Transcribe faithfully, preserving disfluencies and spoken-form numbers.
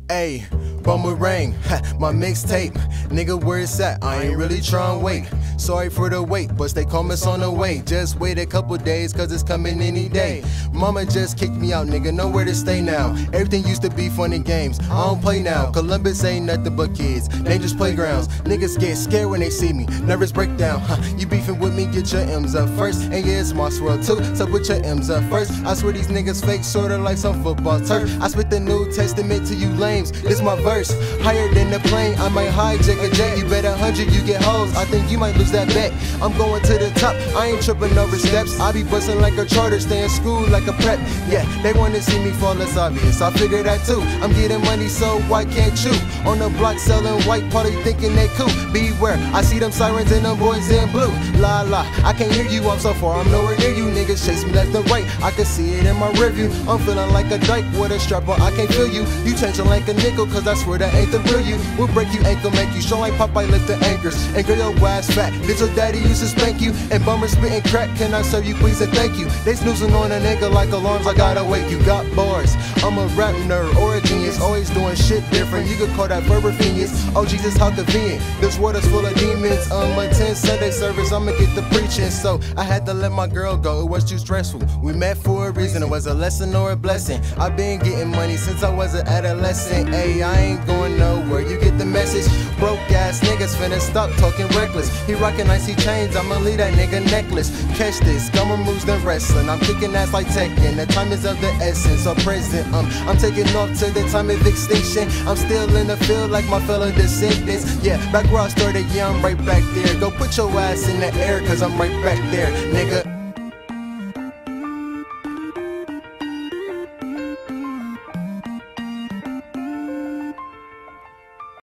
Ayy, Boomerang, ha, my mixtape. Nigga, where it's at? I ain't really tryna wait. Sorry for the wait, but stay calm, it's on the way. Just wait a couple days, cause it's coming any day. Mama just kicked me out, nigga, nowhere to stay now. Everything used to be fun and games, I don't play now. Columbus ain't nothing but kids, dangerous playgrounds. Niggas get scared when they see me, nervous breakdown. Huh, you beefing with me, get your M's up first. And yeah, it's my swirl too, so put your M's up first. I swear these niggas fake, sorta like some football turf. I spit the New Testament to you lames, this my verse. Higher than the plane, I might hijack a jet. You bet a hundred you get hoes, I think you might lose that bet. I'm going to the top, I ain't tripping over steps. I be bustin' like a charter, stay in school like a prep. Yeah, they wanna see me fall, it's obvious, I figure that too. I'm getting money, so why can't you? On the block selling white, party thinking they cool. Beware, I see them sirens and them boys in blue. La la, I can't hear you, I'm so far, I'm nowhere near you. Niggas chase me left and right, I can see it in my review. I'm feeling like a dyke with a strap on, I can't feel you. You changing like a nickel, cause I swear that ain't the real you. We'll break you ankle, make you strong like Popeye lift the anchors. And girl, your ass fat, little daddy used to spank you. And bummer spitting crack, can I serve you please and thank you. They snoozing on a nigga like alarms, I gotta wake you. Got bars, I'm a rap nerd or a genius, always doing shit different. You could call that verbal genius. Oh Jesus, how convenient, this world is full of demons. Um, attend Sunday service, I'ma get the preaching. So I had to let my girl go, it was too stressful. We met for a reason, it was a lesson or a blessing. I've been getting money since I was an adolescent. Ayy, I ain't going nowhere, you get the message. Broke ass niggas finna stop talking reckless. He rockin' icy chains, I'ma leave that nigga necklace. Catch this, dumber moves than wrestling. I'm kicking ass like Tekken, the time is of the essence. Or present, um, I'm taking off to the time of extinction. I'm still in the field like my fellow descendants. Yeah, back where I started, yeah, I'm right back there. Go put your ass in the air, cause I'm right back there, nigga.